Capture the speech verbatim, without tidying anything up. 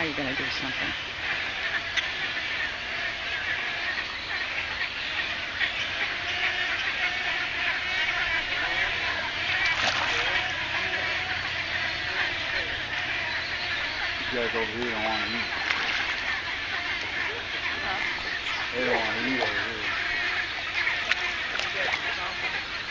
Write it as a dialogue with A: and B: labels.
A: Now you're going to do something.
B: These guys over here don't want to eat. They don't want to eat over here.